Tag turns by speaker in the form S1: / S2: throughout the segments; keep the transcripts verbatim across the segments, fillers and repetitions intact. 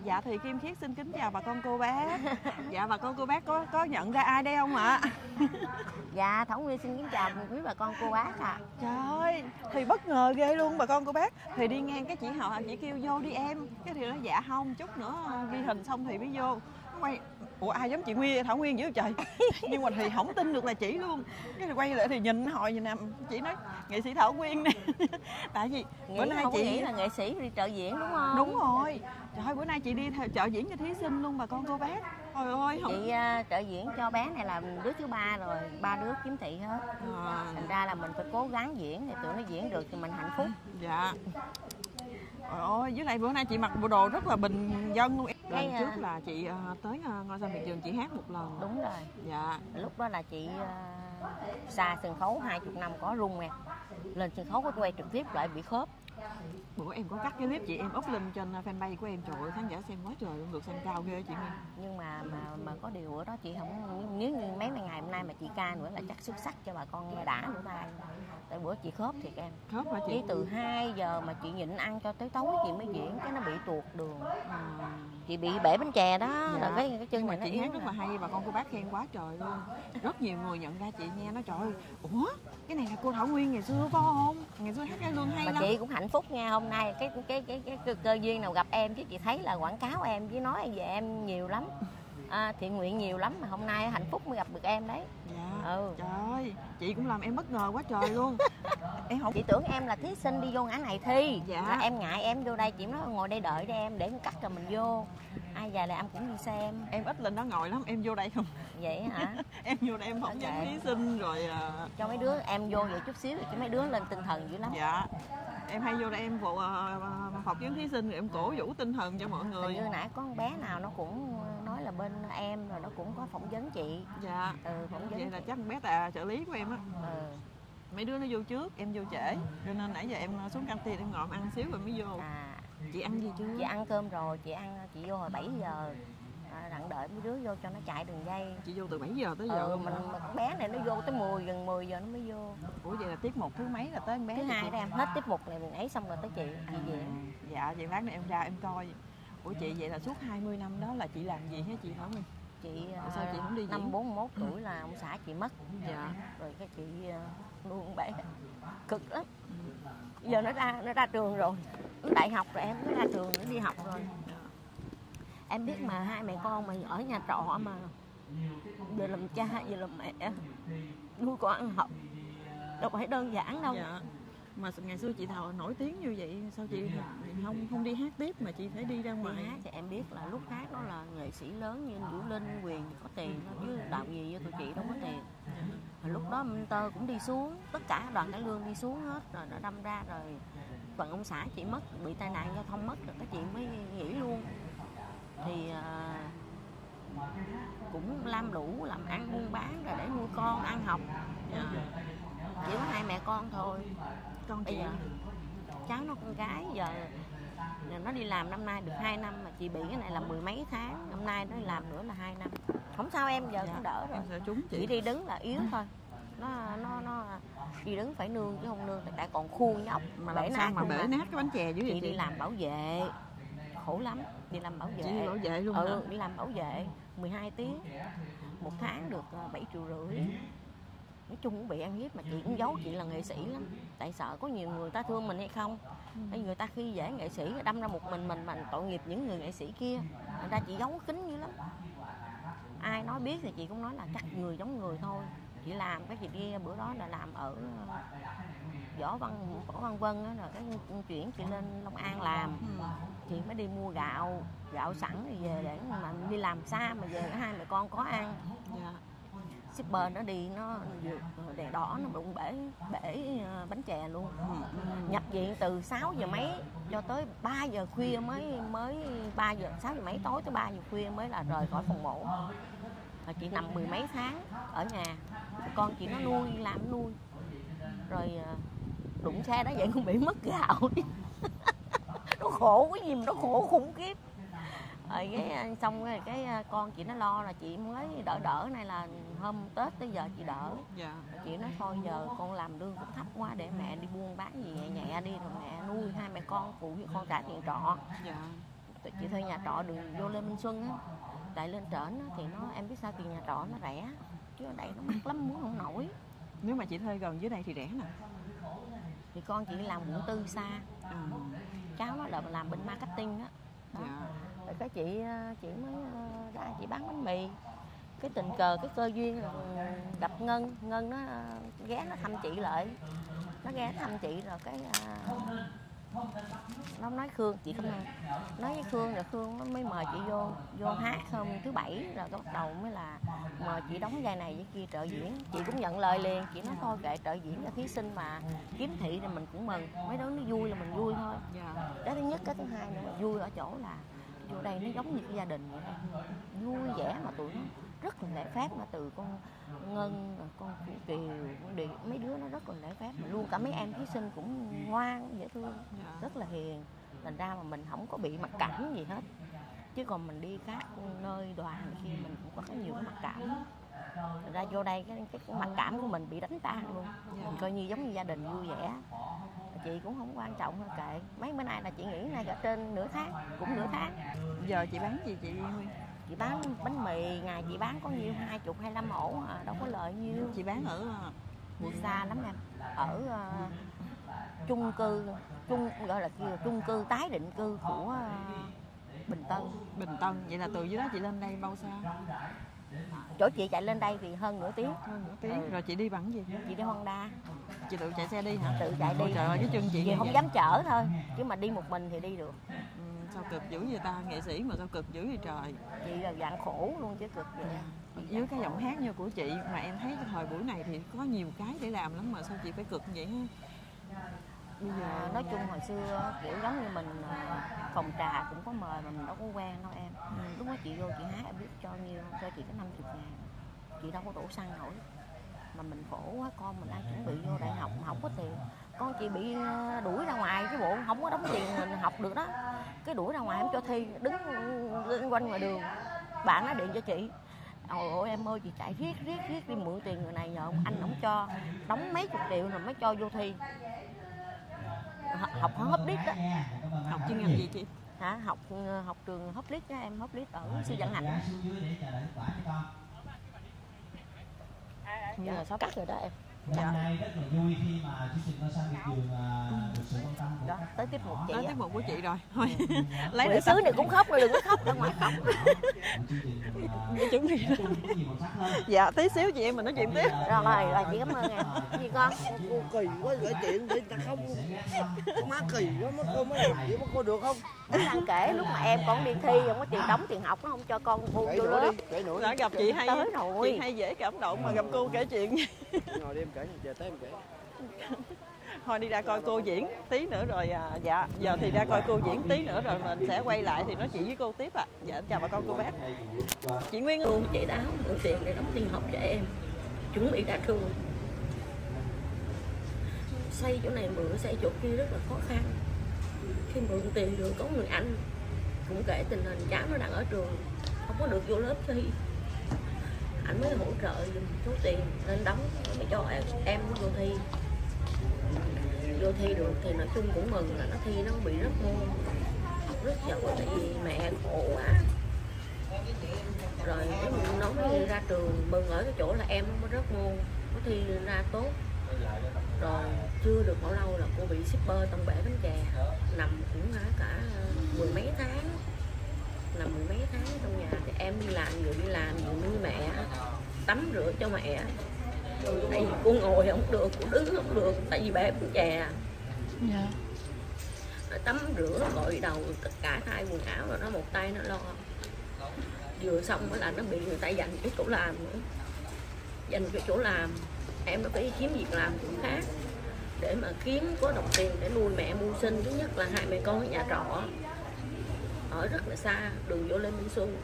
S1: Dạ thì Kim Khiết xin kính chào bà con cô bác. Dạ bà con cô bác có có nhận ra ai đây không ạ?
S2: Dạ Thảo Nguyên xin kính chào quý bà con cô bác ạ. À.
S1: Trời ơi, thì bất ngờ ghê luôn bà con cô bác. Thì đi ngang cái chị họ chị kêu vô đi em. Cái thì nó dạ không, chút nữa ghi hình xong thì mới vô. Quay, ủa ai giống chị Nguyên, Thảo Nguyên dữ trời. Nhưng mà thì không tin được là chị luôn. Cái thì quay lại thì nhìn hồi nhìn nằm, chị nói nghệ sĩ Thảo Nguyên nè. Tại vì
S2: Nghĩ
S1: bữa nay
S2: không
S1: chị
S2: nghĩ là nghệ sĩ đi trợ diễn đúng không?
S1: Đúng rồi. Trời ơi, bữa nay chị đi theo trợ diễn cho thí sinh luôn bà con cô bác. Trời ơi không...
S2: Chị uh, trợ diễn cho bé này là đứa thứ ba rồi, ba đứa kiếm thị hết. À. Thành ra là mình phải cố gắng diễn thì tụi nó diễn được thì mình hạnh phúc.
S1: Dạ. Trời ơi, với lại bữa nay chị mặc bộ đồ rất là bình dân luôn. Lần
S2: Cái,
S1: trước là chị uh, tới uh, Ngôi Sao Miệt Vườn chị hát một lần.
S2: Đúng rồi.
S1: Dạ.
S2: Lúc đó là chị uh, xa sân khấu hai mươi năm có rung nè. Lên sân khấu có quay trực tiếp lại bị khớp.
S1: Bữa em có cắt cái clip chị em up lên trên fanpage của em, trời ơi khán giả xem quá trời luôn, được xem cao ghê chị Nguyên.
S2: Nhưng mà mà mà có điều ở đó chị không, nếu như mấy ngày hôm nay mà chị ca nữa là chắc xuất sắc cho bà con nghe đã nữa ba. Tại bữa chị khớp thiệt em.
S1: Khớp hả chị?
S2: Chỉ từ hai giờ mà chị nhịn ăn cho tới tối chị mới diễn, cái nó bị tuột đường. À. Chị bị bể bánh chè đó,
S1: dạ.
S2: Là cái cái chân này
S1: mà chị hát rất là hay, bà con cô bác khen quá trời luôn. Rất nhiều người nhận ra chị nghe nói trời ơi, ủa cái này là cô Thảo Nguyên ngày xưa phải không? Ngày xưa hát cái lương hay
S2: mà
S1: lắm.
S2: Chị cũng hạnh phúc nha, hôm nay cái cái cái cái, cái cơ duyên nào gặp em chứ chị thấy là quảng cáo em với nói về em nhiều lắm. À, thiện nguyện nhiều lắm mà hôm nay hạnh phúc mới gặp được em đấy.
S1: Dạ.
S2: Ừ.
S1: Trời ơi, chị cũng làm em bất ngờ quá trời luôn. Em không...
S2: Chị tưởng em là thí sinh đi vô ngã này thi.
S1: Dạ.
S2: Là em ngại em vô đây, chị nói ngồi đây đợi để em để em cắt rồi mình vô. Ai về là em cũng đi xem.
S1: Em ít lên đó ngồi lắm, em vô đây không?
S2: Vậy hả?
S1: Em vô đây em phỏng vấn thí sinh rồi uh...
S2: cho mấy đứa em vô vậy chút xíu cho mấy đứa lên tinh thần dữ lắm.
S1: Dạ. Em hay vô đây em phụ uh, phỏng vấn thí sinh rồi em cổ vũ tinh thần cho mọi người.
S2: Hình như nãy có con bé nào nó cũng nói là bên em rồi nó cũng có phỏng vấn chị.
S1: Dạ.
S2: Ừ, phỏng vấn
S1: vậy
S2: chị.
S1: Là chắc bé Tà trợ lý của em á.
S2: Ừ.
S1: Mấy đứa nó vô trước, em vô trễ, cho nên nãy giờ em xuống căng tin em ngồi ăn xíu rồi mới vô. À. Chị ăn gì chưa?
S2: Chị ăn cơm rồi, chị ăn chị vô hồi bảy giờ. À, đặng đợi mấy đứa vô cho nó chạy đường dây.
S1: Chị vô từ bảy giờ tới giờ.
S2: Ừ, mình con bé này nó vô tới mười gần mười giờ nó mới vô.
S1: Ủa vậy là tiết mục thứ mấy là tới con bé?
S2: Thứ hai đó em, hết tiết mục này mình ấy xong rồi tới chị chị diễn.
S1: Dạ, vậy lát nữa em ra em coi. Ủa chị vậy là suốt hai mươi năm đó là chị làm gì hả chị Thảo Nguyên?
S2: Chị
S1: sao chị không đi diễn?
S2: Năm bốn mươi mốt tuổi là ông xã chị mất.
S1: Dạ.
S2: Rồi cái chị nuôi con bé cực lắm. Giờ nó ra nó ra trường rồi, nó đại học rồi em, nó ra trường nó đi học rồi. Em biết mà hai mẹ con mà ở nhà trọ mà vừa làm cha vừa làm mẹ nuôi con ăn học đâu phải đơn giản đâu.
S1: Dạ. Mà ngày xưa chị Thảo nổi tiếng như vậy sao chị không không đi hát tiếp mà chị phải đi ra ngoài?
S2: Đi hát thì em biết là lúc hát đó là nghệ sĩ lớn như Vũ Linh, Quyền có tiền chứ đạo gì với tụi chị đâu có tiền. Rồi lúc đó Minh Tơ cũng đi xuống, tất cả đoàn cải lương đi xuống hết rồi đã đâm ra rồi phần ông xã chị mất, bị tai nạn giao thông mất rồi các chị mới nghỉ luôn. Thì uh, cũng lam lũ làm ăn buôn bán rồi để nuôi con ăn học. Yeah. Chỉ có hai mẹ con thôi.
S1: Con chị
S2: bây giờ cháu nó con gái giờ nó đi làm năm nay được hai năm mà chị bị cái này là mười mấy tháng, năm nay nó làm nữa là hai năm. Không sao em, giờ dạ, cũng đỡ rồi.
S1: Em trúng chị.
S2: Chỉ đi đứng là yếu thôi. Nó nó nó đi đứng phải nương chứ không nương tại còn khuôn nhóc
S1: mà làm sao mà bể nát cái bánh chè dữ vậy chị?
S2: Chị đi làm bảo vệ khổ lắm, đi làm bảo vệ.
S1: Chị đi bảo vệ luôn
S2: ừ,
S1: hả?
S2: Đi làm bảo vệ mười hai tiếng, một tháng được bảy triệu rưỡi. Nói chung cũng bị ăn hiếp mà chị cũng giấu chị là nghệ sĩ lắm. Tại sợ có nhiều người ta thương mình hay không. Hay người ta khi dễ nghệ sĩ đâm ra một mình mình mà tội nghiệp những người nghệ sĩ kia. Thành ra chị giấu kín dữ lắm. Ai nói biết thì chị cũng nói là chắc người giống người thôi. Chị làm cái chị đi bữa đó là làm ở Võ Văn Võ Văn Vân á, rồi cái chuyển chị lên Long An làm. Chị mới đi mua gạo, gạo sẵn rồi về để mà đi làm xa mà về hai mẹ con có ăn.
S1: Dạ.
S2: Shipper nó đi nó đèn đỏ nó đụng bể bể bánh chè luôn. Nhập viện từ sáu giờ mấy cho tới ba giờ khuya mới mới ba giờ sáu giờ mấy tối tới ba giờ khuya mới là rời khỏi phòng mổ. Và chị nằm mười mấy tháng ở nhà, con chị nó nuôi làm nuôi rồi đụng xe đó vậy cũng bị mất gạo. Nó khổ cái gì mà nó khổ khủng khiếp. Rồi cái xong rồi cái con chị nó lo là chị mới đỡ đỡ này là hôm Tết tới giờ chị đỡ.
S1: Dạ.
S2: Chị nói thôi giờ con làm lương cũng thấp quá để mẹ đi buôn bán gì nhẹ nhẹ đi rồi mẹ nuôi hai mẹ con phụ với con trả tiền trọ.
S1: Dạ.
S2: chị thuê nhà trọ đường vô Lê Minh Xuân á, tại lên trển á, thì nó em biết sao, tiền nhà trọ nó rẻ chứ ở đây nó mắc lắm, muốn không nổi.
S1: Nếu mà chị thuê gần dưới đây thì rẻ nè.
S2: Thì con chị làm quận tư xa,
S1: À.
S2: cháu nó là làm bên marketing á. Đó.
S1: Dạ.
S2: Rồi cái chị chị mới ra chị bán bánh mì, cái tình cờ cái cơ duyên là gặp Ngân. Ngân nó ghé nó thăm chị lại, nó ghé thăm chị rồi cái nó nói Khương, chị không nói với Khương, rồi Khương nó mới mời chị vô vô hát hôm thứ bảy, rồi cái bắt đầu mới là mời chị đóng vai này với kia trợ diễn. Chị cũng nhận lời liền, chị nói thôi kệ, trợ diễn cho thí sinh mà kiếm thị thì mình cũng mừng, mấy đứa nó vui là mình vui thôi.
S1: Dạ.
S2: Cái thứ nhất, cái thứ hai nữa là vui ở chỗ là vô đây nó giống như cái gia đình vậy đó. Vui vẻ mà tụi nó rất là lễ phép, mà từ con Ngân, con Kiều, con Điệp, mấy đứa nó rất là lễ phép, mà luôn cả mấy em thí sinh cũng ngoan, dễ thương,
S1: Dạ.
S2: rất là hiền. Thành ra mà mình không có bị mặc cảm gì hết. Chứ còn mình đi các nơi đoàn khi mình cũng có nhiều cái mặc cảm. Thành ra vô đây cái, cái, cái mặc cảm của mình bị đánh tan luôn. Mình coi như giống như gia đình vui vẻ. Chị cũng không quan trọng hơn, kệ. Mấy bữa nay là chị nghỉ nay cả trên nửa tháng, cũng nửa tháng.
S1: Giờ chị bán gì chị Nguyên?
S2: Chị bán bánh mì, ngày chị bán có nhiêu hai chục hai lăm ổ à, đâu có lợi nhiêu.
S1: Chị bán ở
S2: Quận xa lắm em, ở uh, chung cư, chung gọi là kia, chung cư tái định cư của uh, Bình Tân.
S1: Bình Tân, vậy là từ dưới đó chị lên đây bao xa?
S2: Chỗ chị chạy lên đây thì hơn nửa tiếng.
S1: Hơn nửa tiếng.
S2: Ừ.
S1: Rồi chị đi bằng gì?
S2: Chị đi Honda.
S1: Chị tự chạy xe đi hả?
S2: Tự chạy đi.
S1: Ôi trời ơi, cái chân chị
S2: Chị không
S1: vậy?
S2: dám chở thôi, chứ mà đi một mình thì đi được.
S1: Ừ, sao cực dữ vậy ta, nghệ sĩ mà sao cực dữ vậy trời.
S2: Chị là dạng khổ luôn chứ cực vậy.
S1: Dưới cái giọng hát như của chị mà em thấy cái thời buổi này thì có nhiều cái để làm lắm mà sao chị phải cực vậy ha? Bây giờ
S2: À, nói chung hồi xưa kiểu giống như mình phòng trà cũng có mời mà mình đâu có quen đâu em. Ừ. Lúc đó chị vô chị hát em biết cho nhiêu, cho chị có năm mươi ngàn. Chị đâu có đổ xăng nổi. Mà mình khổ quá, con mình đang chuẩn bị vô đại học mà không có tiền. Con chị bị đuổi ra ngoài cái bộ, không có đóng tiền mình học được đó. Cái đuổi ra ngoài em cho thi, đứng lên quanh ngoài đường. Bạn nó điện cho chị. Ôi ôi em ơi, chị chạy riết riết riết đi mượn tiền người này nhờ ông anh không cho, đóng mấy chục triệu rồi mới cho vô thi. Học Hoplites đó.
S1: học chuyên ngành gì chị?
S2: Hả? Học học trường Hoplites đó em, Hoplites ở Sư Vạn Hạnh. Giờ sáu cắt rồi đó em.
S3: Hôm nay rất là vui khi mà chương trình Ngôi sao Việt Đường được sự quan tâm của
S2: đó, tới tiết mục chị.
S1: Tới
S2: á.
S1: tiết mục của chị rồi. Thôi. Lấy
S2: Bữa
S1: được
S2: xứ này cũng khóc rồi, đừng có khóc ra ngoài khóc.
S1: chuẩn bị. Dạ, tí xíu chị em mình nói chuyện tiếp.
S2: Rồi, rồi chị cảm ơn em. Cái gì con?
S4: Cô kỳ quá gửi chuyện để người ta không. Con má kỳ quá, mất cô mới làm vậy, mất cô được không?
S2: Nó đang kể lúc mà em còn đi thi, không có tiền đóng tiền học, nó không cho con vô
S4: Kể
S2: vô
S4: nữa
S2: lớp.
S4: đi, kể nữa
S1: Đã
S4: đi.
S1: gặp chị hay
S2: Tới rồi.
S1: chị hay dễ cảm động mà gặp cô kể chuyện.
S4: Ngồi đi em kể, giờ tới em kể.
S1: Thôi đi ra coi cô diễn tí nữa rồi à, dạ giờ thì ra coi cô diễn tí nữa rồi mình sẽ quay lại thì nói chuyện với cô tiếp ạ. À. Dạ chào bà con cô bác. Chị Nguyên
S2: Cô chị đã mượn tiền để đóng tiền học cho em, chuẩn bị ra trường. Xây chỗ này mượn, xây chỗ kia rất là khó khăn. Khi mượn tiền được có người anh cũng kể tình hình cháu nó đang ở trường, không có được vô lớp thi. Anh mới hỗ trợ dùng số tiền lên đóng mới cho em, em vô thi. Vô thi được thì nói chung cũng mừng là nó thi nó bị rớt môn, học rất giỏi tại vì mẹ khổ quá. Rồi cái nó mới ra trường mừng ở cái chỗ là em nó rớt môn, có thi ra tốt. Rồi chưa được bao lâu là cô bị shipper tông bể bánh chè, nằm cũng cả mười mấy tháng, nằm mười mấy tháng trong nhà. Thì em đi làm vừa đi làm vừa nuôi mẹ, tắm rửa cho mẹ. Tại vì cô ngồi không được, cô đứng không được, tại vì bể bánh chè.
S1: Dạ.
S2: Nó tắm rửa gội đầu tất cả thay quần áo rồi nó một tay nó lo. Vừa xong mới là nó bị người ta dành cái chỗ làm nữa, dành cái chỗ làm em nó phải kiếm việc làm cũng khác để mà kiếm có đồng tiền để nuôi mẹ mưu sinh. Thứ nhất là hai mẹ con ở nhà trọ ở rất là xa, đường vô Lê Minh Xuân.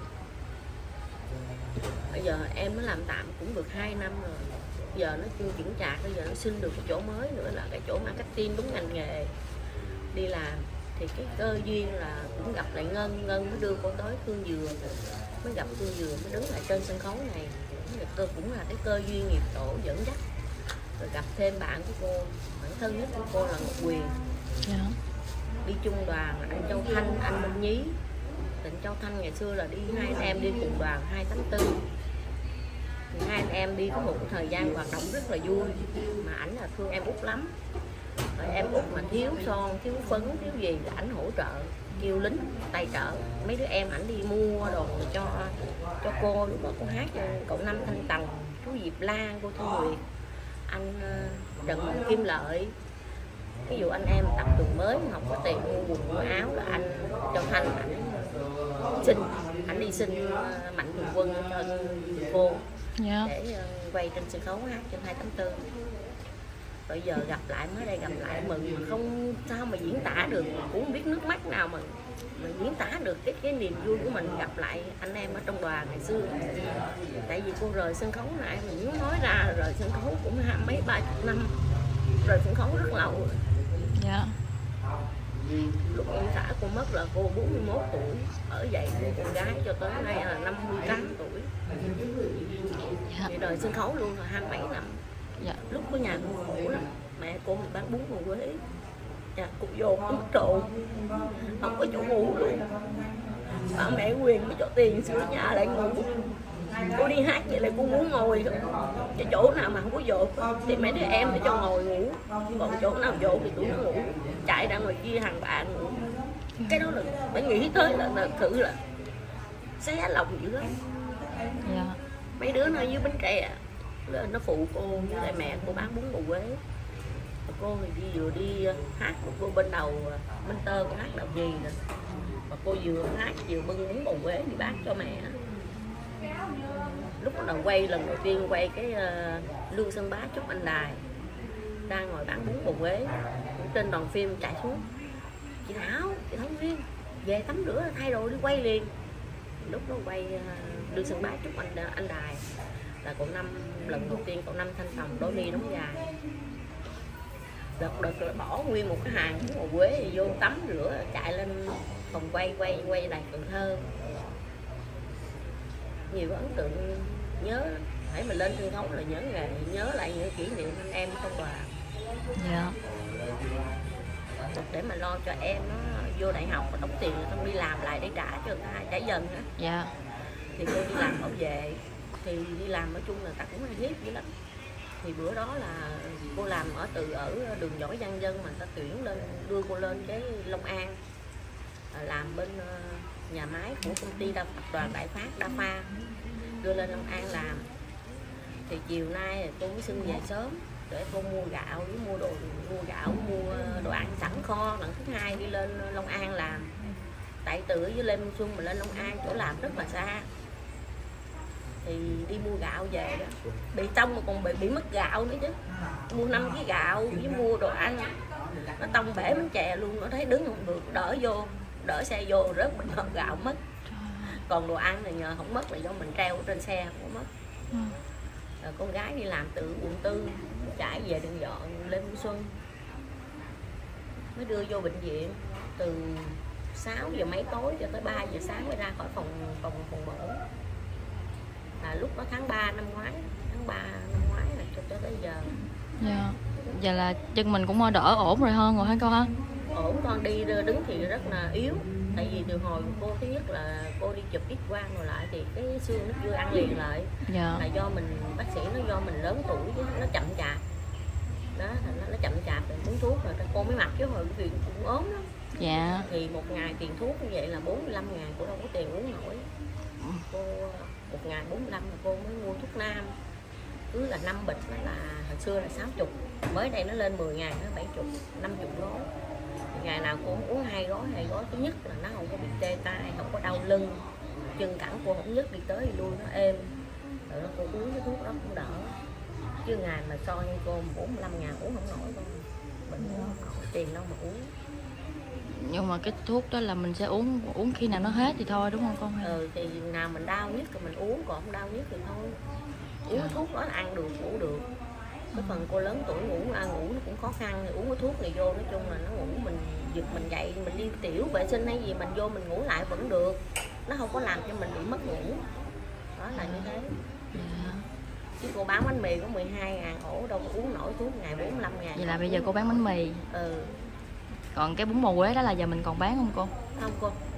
S2: Bây giờ em mới làm tạm cũng được hai năm rồi, giờ nó chưa chững chạc, bây giờ nó xin được cái chỗ mới nữa là cái chỗ marketing đúng ngành nghề đi làm. Thì cái cơ duyên là cũng gặp lại Ngân, Ngân mới đưa cô tới Phương Dừa, mới gặp Phương Dừa mới đứng lại trên sân khấu này. Cơ cũng là cái cơ duyên nghiệp tổ dẫn dắt. Rồi gặp thêm bạn của cô, bạn thân nhất của cô là Ngọc Quyền.
S1: Dạ.
S2: Đi chung đoàn anh Châu Thanh, anh Minh Nhí, Trịnh Châu Thanh ngày xưa là đi hai anh em đi cùng đoàn hai tháng tư. Hai anh em đi có một thời gian hoạt động rất là vui, mà ảnh là thương em Út lắm. Rồi em Út mà thiếu son, thiếu phấn, thiếu gì là ảnh hỗ trợ, kêu lính tài trợ. Mấy đứa em ảnh đi mua đồ cho cho cô. Lúc đó cô hát cho cậu Năm Thanh Tần, chú Diệp Lan, cô Thu Nguyệt, anh Trần Kim Lợi. Ví dụ anh em tập trường mới học có tiền mua quần mua áo là anh Châu Thanh ảnh xin, ảnh đi xin Mạnh Thường Quân cho cô, yeah, để quay trên sân khấu hát trên hai tháng tư. Bây giờ gặp lại, mới đây gặp lại mừng mà không sao mà diễn tả được, cũng không biết nước mắt nào mà mà diễn tả được cái cái niềm vui của mình gặp lại anh em ở trong đoàn ngày xưa. Tại vì cô rời sân khấu này mình muốn nói ra, rời sân khấu cũng hai mấy ba chục năm, rời sân khấu rất lâu rồi. Dạ. Lúc ông xã cô mất là cô bốn mươi mốt tuổi, ở dậy cô con gái cho tới nay là năm mươi tám tuổi. Dạ. Thì đời sân khấu luôn rồi hai mấy năm. Dạ. Lúc có nhà cô ngủ lắm, mẹ cô mình bán bún bò Huế, nhà cô vô mất trộn, không có chỗ ngủ luôn. Bà mẹ Quyền mới cho tiền sửa nhà lại ngủ. Cô đi hát vậy là cô muốn ngồi cái chỗ nào mà không có dột thì mấy đứa em để cho ngồi ngủ, còn chỗ nào dột thì tụi nó ngủ, chạy ra ngoài kia hàng bạn ngủ. Cái đó là phải nghĩ tới là thật sự là xé lòng dữ lắm. Yeah. Mấy đứa nó dưới Bến Tre nó phụ cô với lại mẹ cô bán bún bò Huế. Cô thì đi vừa đi hát, cô bên đầu Minh Tơ cô hát đầu gì rồi, mà cô vừa hát vừa bưng bún bò Huế đi bán cho mẹ. Lúc đầu quay lần đầu tiên quay cái uh, Lương Sơn Bá Trúc Anh Đài đang ngồi bán bún bò Huế, trên đoàn phim chạy xuống, chị Thảo, chị Thảo Nguyên về tắm rửa thay đồ đi quay liền. Lúc đó quay uh, Lương Sơn Bá Trúc Anh anh Đài là cậu Năm, lần đầu tiên cậu Năm Thanh Tòng đôi ni đóng dài. Đợt đợt là bỏ nguyên một cái hàng bún bò Huế vô tắm rửa chạy lên phòng quay quay quay Đài Cần Thơ. Nhiều ấn tượng nhớ, phải mình lên sân khấu là nhớ nghề, nhớ lại những kỷ niệm anh em trong đoàn. Dạ. Để mà lo cho em nó vô đại học và đóng tiền rồi xong đi làm lại để trả cho người ta, trả dần á. Dạ. Thì cô đi làm bảo vệ, thì đi làm nói chung là ta cũng hay hiếp dữ lắm. Thì bữa đó là cô làm ở từ ở đường Võ Văn Dân mà ta tuyển lên, đưa cô lên cái Long An làm bên nhà máy của công ty đa tập đoàn Đại Phát Đa Pha, đưa lên Long An làm. Thì chiều nay cô mới xin về sớm để cô mua gạo với mua đồ, mua gạo mua đồ ăn sẵn kho. Lần thứ hai đi lên Long An làm, tại từ với Lê Minh Xuân mà lên Long An chỗ làm rất là xa. Thì đi mua gạo về đó bị tông mà còn bị bị mất gạo nữa chứ, mua năm cái gạo với mua đồ ăn nó tông bể bánh chè luôn. Nó thấy đứng không được, đỡ vô đỡ xe vô rớt mình hộp gạo mất. Còn đồ ăn là nhờ không mất là do mình treo trên xe không mất. Ừ. Rồi con gái đi làm từ quận tư chạy về đường dọn Lê Minh Xuân mới đưa vô bệnh viện từ sáu giờ mấy tối cho tới ba giờ sáng mới ra khỏi phòng phòng phòng mổ. Là lúc đó tháng ba năm ngoái, tháng ba năm ngoái là cho tới bây giờ. Dạ. Giờ là chân mình cũng đỡ ổn rồi hơn rồi hả cô ha? Ổn, con đi đứng thì rất là yếu. Tại vì từ hồi cô thứ nhất là cô đi chụp X quang rồi lại thì cái xương nó chưa ăn liền lại. Dạ. Là do mình, bác sĩ nó do mình lớn tuổi chứ nó chậm chạp. Đó, thành nó, nó chậm chạp rồi uống thuốc rồi cô mới mặc chứ hồi vì cũng ốm lắm. Dạ. Thì một ngày tiền thuốc như vậy là bốn mươi lăm ngàn, cô đâu có tiền uống nổi. Cô một ngày bốn mươi lăm là cô mới mua thuốc nam. Cứ là năm bịch là hồi xưa là sáu mươi, mới đây nó lên mười ngàn, nó bảy mươi, năm mươi gói. Ngày nào cô uống hai gói, hai gói. Thứ nhất là nó không có bị tê tay, không có đau lưng, chân cẳng cô không nhức, đi tới đi lui nó êm. Rồi nó cô uống cái thuốc đó cũng đỡ. Chứ ngày mà so như cô bốn mươi lăm ngàn uống không nổi con. Bệnh không có tiền đâu mà uống. Nhưng mà cái thuốc đó là mình sẽ uống uống khi nào nó hết thì thôi đúng không con? Ừ, thì nào mình đau nhất thì mình uống, còn không đau nhất thì thôi. Uống cái thuốc đó là ăn được, ngủ được. Cái phần cô lớn tuổi ngủ, ăn ngủ nó cũng khó khăn, thì uống cái thuốc này vô nói chung là nó ngủ mình giật mình dậy, mình đi tiểu vệ sinh hay gì mình vô mình ngủ lại vẫn được, nó không có làm cho mình bị mất ngủ. Đó là như thế. Yeah. Chứ cô bán bánh mì có mười hai ngàn ổ đâu có uống nổi thuốc ngày bốn mươi lăm ngàn. Vậy là bây giờ cô bán bánh mì. Ừ. Còn cái bún bò Huế đó là giờ mình còn bán không cô? Không cô,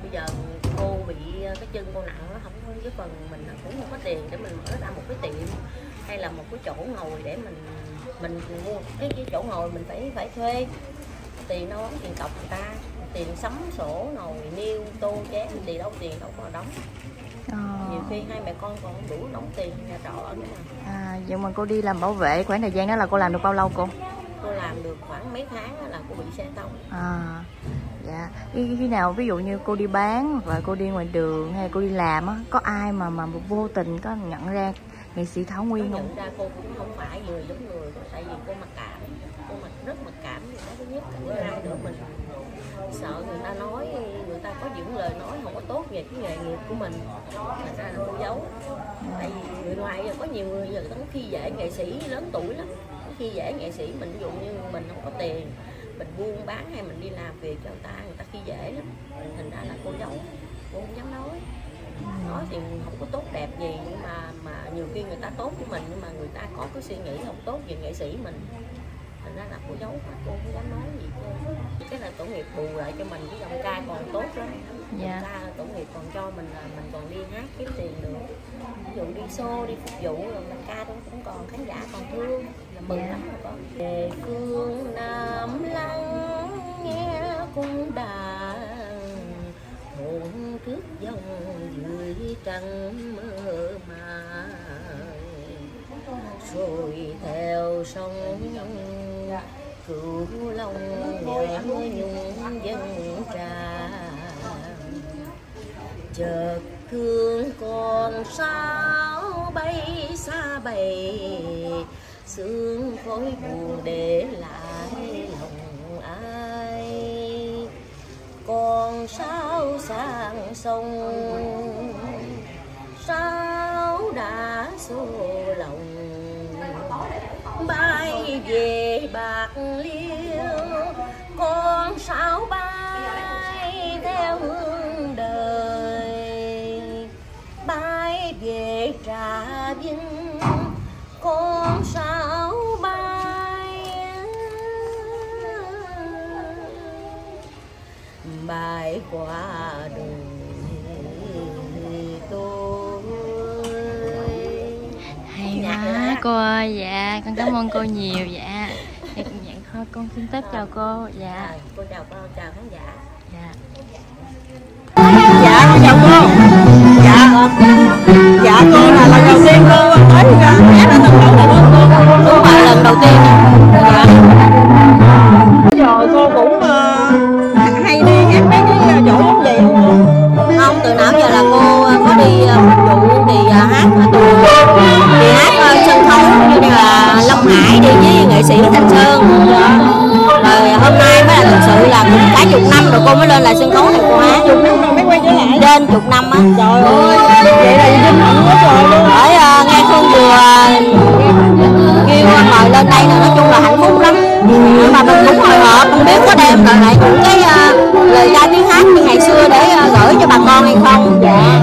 S2: bây giờ cô bị cái chân cô nặng nó không có cái phần mình cũng không có tiền để mình mở ra một cái tiệm hay là một cái chỗ ngồi để mình mình mua cái, cái chỗ ngồi mình phải phải thuê tiền đâu đóng tiền cọc người ta, tiền sắm sổ nồi niêu tô chén thì đâu tiền đâu có đóng. À. Nhiều khi hai mẹ con còn không đủ đóng tiền nhà trọ nữa mà.
S5: À, vậy mà cô đi làm bảo vệ khoảng thời gian đó là cô làm được bao lâu cô?
S2: Cô làm được khoảng mấy tháng là cô bị xe tông. À,
S5: dạ. Khi, khi nào ví dụ như cô đi bán hoặc là cô đi ngoài đường hay cô đi làm á, có ai mà mà vô tình có nhận ra nghệ sĩ Thảo Nguyên không?
S2: Nhận ra cô cũng không phải người giống người, tại vì cô mặc cảm, cô mặc rất mặc cảm. Cái thứ nhất là ra nữa mình sợ người ta nói, người ta có những lời nói không có tốt về cái nghề nghiệp của mình, mà ra là cô giấu. Tại vì người ngoài giờ có nhiều người giờ nó khi dễ nghệ sĩ lớn tuổi lắm, khi dễ nghệ sĩ mình, ví dụ như mình không có tiền, mình buôn bán hay mình đi làm việc cho người ta, người ta khi dễ lắm. Thành ra là cô giấu, cô không dám nói. Nói thì không có tốt đẹp gì, nhưng mà mà nhiều khi người ta tốt với mình nhưng mà người ta có cái suy nghĩ không tốt về nghệ sĩ mình, thành ra là cô giấu, cô không dám nói gì cô. Cái là tổ nghiệp bù lại cho mình, cái giọng ca còn tốt lắm. Dạ. Ca tổ nghiệp còn cho mình là mình còn đi hát kiếm tiền được, ví dụ đi show đi phục vụ rồi mình ca cũng cũng còn khán giả còn thương là mừng lắm rồi con. Về cương Nam lắng nghe cung đàn hồn cướp dòng dưới trăng mơ màng, rồi theo sông cửu long nhớ nhung dân tràn, chợt thương con sao bay xa bầy, sương khói buồn để lại lòng ai. Con sao sang sông sao đã xô lòng, bay về Bạc Liêu con sao bay theo hướng đời, bay về Trà Vinh con sao bay. Bài qua đời tôi.
S5: Hay quá cô ơi. Dạ con cảm ơn cô nhiều. Dạ dạ thôi con xin phép chào cô. Dạ
S2: cô chào con, chào khán giả.
S5: Dạ
S1: dạ con chào cô. Dạ dạ cô là lần đầu tiên cô tới hát ở sân khấu này đúng không cô?
S2: Đúng rồi, lần đầu tiên. Dạ.
S1: Bây giờ cô cũng uh, hay đi hát mấy cái chỗ giống vậy không?
S2: Không, từ nào giờ là cô có đi phục vụ thì hát ở tù, thì hát sân khấu như là Long Hải đi với nghệ sĩ Thanh Sơn. Rồi hôm nay mới là thực sự là cũng cả chục năm rồi cô mới lên lại sân khấu này cô hát.
S1: Chục năm rồi mới quay trở lại.
S2: Trên chục năm á.
S1: Trời ơi, vậy là vinh hạnh quá trời luôn.
S2: Ở uh, nghe Phương vừa kêu mời lên đây là nói chung là hạnh phúc lắm. Nhưng mà mình cũng hồi hộp không biết có đem lại lại những cái uh, lời ca tiếng hát như ngày xưa để uh, gửi cho bà con hay không. Dạ.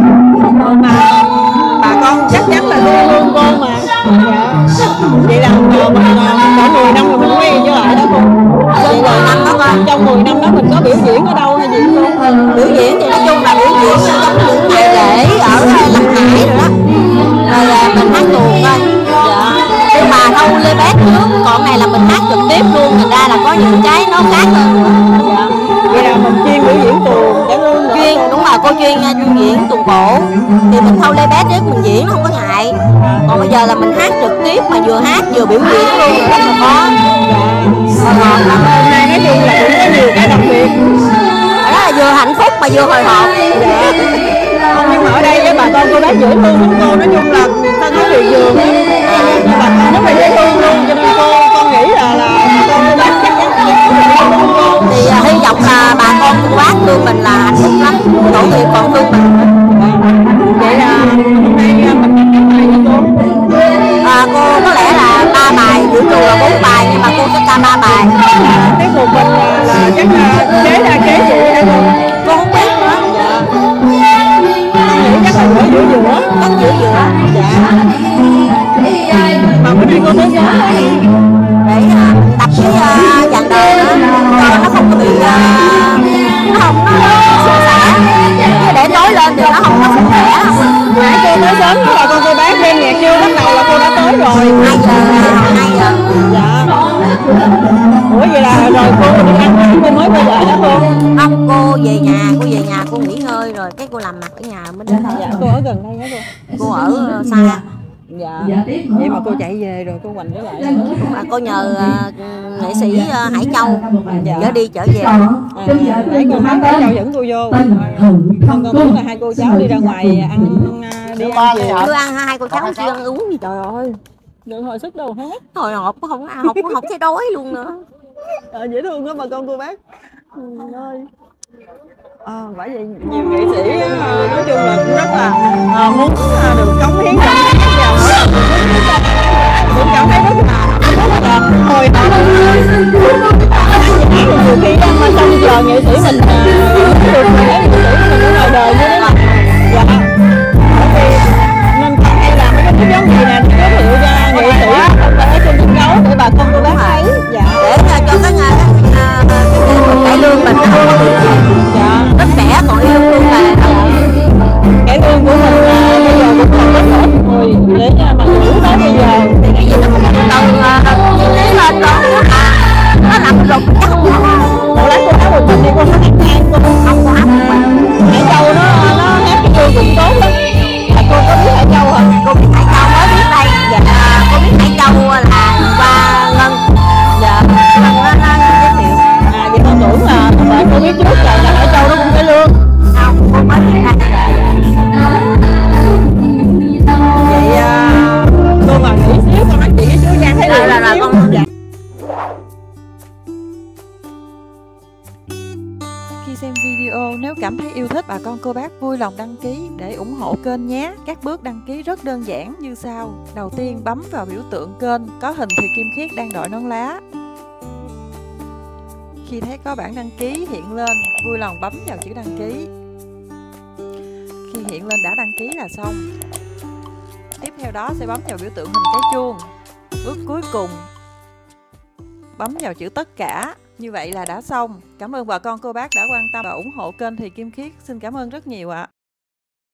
S1: Mà bà con chắc chắn là thương luôn cô mà. Dạ. Vậy là còn cả mười năm rồi mình quay trở lại đó cô.
S2: Vậy mười năm đó con.
S1: Trong mười năm đó mình có biểu diễn ở đâu hay gì không?
S2: Biểu diễn thì nói chung là biểu diễn trong những ngày lễ ở Lâm Hải rồi đó. Rồi mình hát tuồng thôi. Dạ. Nhưng mà đâu Lê Bét trước, còn này là mình hát trực tiếp luôn, thành ra là có những cái nó khác hơn nữa.
S1: Dạ. Vậy là mình chuyên biểu diễn tuồng,
S2: chuyên đúng rồi, cô chuyên chuyên diễn tuồng cổ thì mình thâu Lê Bét trước mình diễn không có ngại. Còn bây giờ là mình hát trực tiếp mà vừa hát vừa biểu diễn luôn rất là khó.
S1: Dạ. Hôm nay nói chung là cũng có nhiều cái đặc biệt.
S2: Đó là vừa hạnh phúc mà vừa hồi hộp.
S1: Dạ. Nhưng mà ở đây với bà con cô bác dễ thương lắm cô, nói chung là sân khấu Việt Dường á, bà con rất là dễ thương luôn, cho nên cô con nghĩ là là bà con cô bác chắc chắn là cô.
S2: Thì uh, hy vọng là bà con cô bác thương mình là hạnh phúc lắm, tổ nghiệp còn thương mình.
S1: Vậy là hôm nay mình hát mấy bài hả cô?
S2: À, cô có lẽ là ba bài, buổi chiều là bốn bài nhưng mà cô sẽ ca ba bài.
S1: Cái một mình là, là chắc là kế ra kế gì hả cô?
S2: Cô không biết nữa.
S1: Con nghĩ chắc là ở giữa giữa.
S2: Chắc giữa giữa.
S1: Dạ. Mà bữa nay cô tới sớm quá đi.
S2: Để uh, tập cái uh, dàn đồ đó cho nó không có bị uh, nó không nó suôn sẻ. lên thì nó không có sức khỏe.
S1: Nãy cô tới sớm với bà con cô bác đêm nhạc chưa bắt đầu là cô đã tới rồi.
S2: Hai giờ, hai giờ.
S1: Dạ. Ủa vậy là rồi cô đi ăn cô mới quay lại hả cô?
S2: Không, cô về nhà, cô về nhà cô nghỉ ngơi rồi cái cô làm mặt ở nhà mới đến.
S1: Dạ cô ở gần đây hả cô?
S2: Cô ở xa.
S1: Dạ. Vậy mà cô chạy về rồi cô Hoành trở lại.
S2: À, cô nhờ uh, nghệ sĩ uh, Hải Châu
S1: dạ.
S2: chở đi chở về.
S1: À, nãy con thấy Hải Châu dẫn cô vô. Con con tưởng là hai cô cháu đi ra ngoài ăn đi ăn chiều.
S2: Cứ ăn hai cô cháu chưa ăn uống gì trời ơi.
S1: Đừng hồi sức đâu hết.
S2: Hồi học cũng không ăn, học cũng học thấy đói luôn nữa.
S1: À, dễ thương quá bà con cô bác. Ừ, ơi. À, bởi vậy nhiều nghệ sĩ nói chung là cũng rất là à, muốn à, được cống hiến giọng hát vào mỗi lần cũng cảm thấy rất là rất là hồi hộp. Nhiều khi mà trong giờ nghệ sĩ mình à, được thấy nghệ sĩ mình ở ngoài đời như thế này. Dạ. Bởi vì nên hay làm mấy cái clip giống gì nè, giới thiệu cho nghệ sĩ ở trên sân khấu để bà con cô bác thấy. Dạ.
S2: Để cho cái nghề cải lương mình không có bị
S1: dạ.
S2: rất trẻ còn yêu thương là
S1: cải lương của mình là bây giờ cũng còn rất là ít người để mà giữ tới bây giờ
S2: thì cái gì nó cũng từ từ lên lên đó nó làm lục chắc không có.
S1: một lát cô hát một mình đi cô hát hát ngang cô
S2: Không có hát một mình.
S1: Hải Châu nó nó hát cái lương cũng tốt lắm. Là cô có biết Hải Châu hả?
S2: Cô biết Hải Châu mới biết đây. Dạ. Cô biết Hải Châu là qua Ngân.
S1: Dạ.
S2: Ngân nó nó giới thiệu.
S1: À vậy con tưởng là tại cô biết trước rồi là Hải Châu nó cũng cải lương.
S2: Không, cô mới biết đây.
S1: Vậy à, cô mà nghỉ xíu con nói chuyện với chú Giang thấy
S2: Rồi,
S1: được
S2: rồi, rồi,
S1: xíu.
S2: con-
S1: Dạ. Khi xem video nếu cảm thấy yêu thích, bà con cô bác vui lòng đăng ký để ủng hộ kênh nhé. Các bước đăng ký rất đơn giản như sau. Đầu tiên bấm vào biểu tượng kênh có hình Thùy Kim Khiết đang đội nón lá. Khi thấy có bảng đăng ký hiện lên, vui lòng bấm vào chữ đăng ký. Khi hiện lên đã đăng ký là xong. Tiếp theo đó sẽ bấm vào biểu tượng hình cái chuông. Bước cuối cùng bấm vào chữ tất cả. Như vậy là đã xong. Cảm ơn bà con cô bác đã quan tâm và ủng hộ kênh Thùy Kim Khiết. Xin cảm ơn rất nhiều ạ.